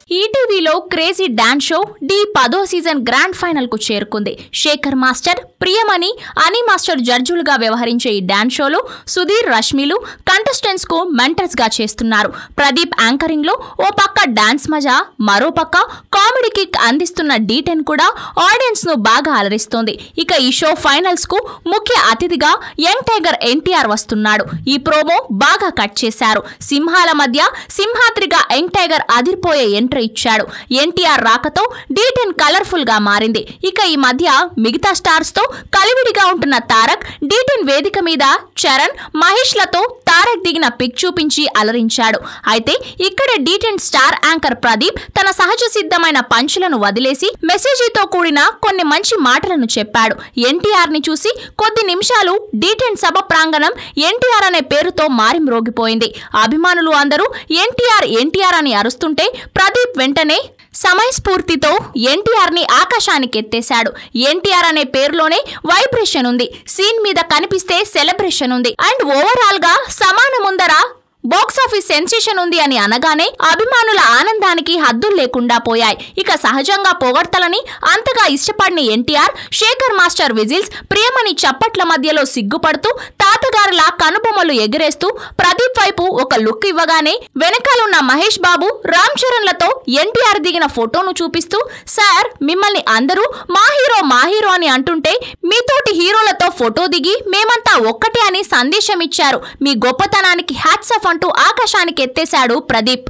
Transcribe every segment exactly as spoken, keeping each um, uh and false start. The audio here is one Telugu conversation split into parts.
ఈటీవీలో క్రేజీ డాన్స్ షో డి పదో సీజన్ గ్రాండ్ ఫైనల్ కు చేరుకుంది. శేఖర్ మాస్టర్, ప్రియమణి, అని మాస్టర్ జడ్జులుగా వ్యవహరించే ఈ డాన్స్ షోలో సుధీర్, రష్మిలు కంటెస్టెంట్స్ కు మెంటర్స్ గా చేస్తున్నారు. ప్రదీప్ యాంకరింగ్ లో ఓ పక్క డాన్స్ మజా, మరో పక్క కామెడీ కిక్ అందిస్తున్న డి టెన్ కూడా ఆడియన్స్ ను బాగా అలరిస్తోంది. ఇక ఈ షో ఫైనల్స్ కు ముఖ్య అతిథిగా యంగ్ టైగర్ ఎన్టీఆర్ వస్తున్నాడు. ఈ ప్రోమో బాగా కట్ చేశారు. సింహాల మధ్య సింహాద్రిగా యంగ్ టైగర్ అదిరిపోయే ఎంట్రీ ఇచ్చాడు. ఎన్టీఆర్ రాకతో డి టెన్ కలర్ఫుల్ గా మారింది. ఇక ఈ మధ్య మిగతా స్టార్స్ తో కలివిడిగా ఉంటున్న తారక్ డి టెన్ వేదిక మీద చరణ్, మహేష్ లతో తారక్ దిగిన పిక్ చూపించి అలరించాడు. అయితే ఇక్కడ Dhee ten star anchor Pradeep తన సహజ సిద్ధమైన పంచులను వదిలేసి మెసేజీతో కూడిన కొన్ని మంచి మాటలను చెప్పాడు. ఎన్టీఆర్ ని చూసి కొద్ది నిమిషాలు డి టెన్ సభ ప్రాంగణం ఎన్టీఆర్ అనే పేరుతో మారి మ్రోగిపోయింది. అభిమానులు అందరూ ఎన్టీఆర్ ఎన్టీఆర్ అని అరుస్తుంటే ప్రదీప్ వెంటనే సమయస్ఫూర్తితో ఎన్టీఆర్ ని ఆకాశానికి ఎత్తేశాడు. ఎన్టీఆర్ అనే పేరులోనే వైబ్రేషన్ ఉంది, సీన్ మీద కనిపిస్తే సెలబ్రేషన్ ఉంది, అండ్ ఓవరాల్ గా సమాన ముందర బాక్సాఫీస్ సెన్సేషన్ ఉంది అని అనగానే అభిమానుల ఆనందానికి హద్దులు లేకుండా పోయాయి. ఇక సహజంగా పొగడ్తలని అంతగా ఇష్టపడిన ఎన్టీఆర్ శేఖర్ మాస్టర్ విజిల్స్, ప్రియమణి చప్పట్ల మధ్యలో సిగ్గుపడుతూ తాతగారిలా కనుబొమ్మలు ఎగిరేస్తూ ప్రదీప్ వైపు ఒక లుక్ ఇవ్వగానే వెనకాలన్న మహేష్ బాబు, రామ్ చరణ్ లతో ఎన్టీఆర్ దిగిన ఫోటోను చూపిస్తూ, సార్ మిమ్మల్ని అందరూ మా హీరో మా హీరో అని అంటుంటే మీతోటి హీరోలతో ఫోటో దిగి మేమంతా ఒక్కటే అని సందేశం ఇచ్చారు. మీ గొప్పతనానికి హ్యాట్స్ ఆఫ్ అంటూ ఆకాశానికి ఎత్తేశాడు ప్రదీప్.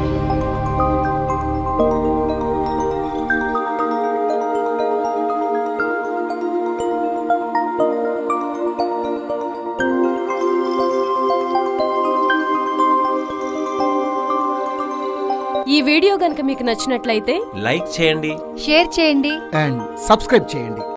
ఈ వీడియో గనుక మీకు నచ్చినట్లయితే లైక్ చేయండి, షేర్ చేయండి అండ్ సబ్స్క్రైబ్ చేయండి.